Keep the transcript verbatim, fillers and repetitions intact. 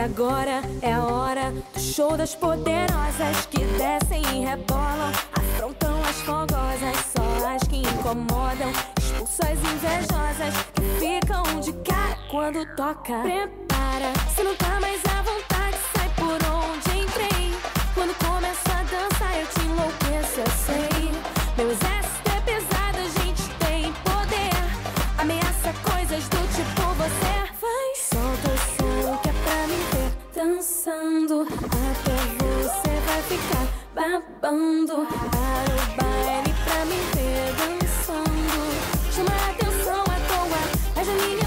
agora é a hora do show das poderosas que descem e rebolam, afrontam as fogosas, só as que incomodam, expulsam as invejosas que ficam de cara quando toca. Prepara, se não tá mais à vontade, sai por onde entrei. Quando começo a dançar eu te enlouqueço, eu sei. Meu exército é pesado, a gente tem poder, ameaça coisas do tipo você. Vai, solta o som que é pra me ver dançando, até você vai ficar babando. Para o baile pra me ver dançando, chama a atenção à toa, mas a minha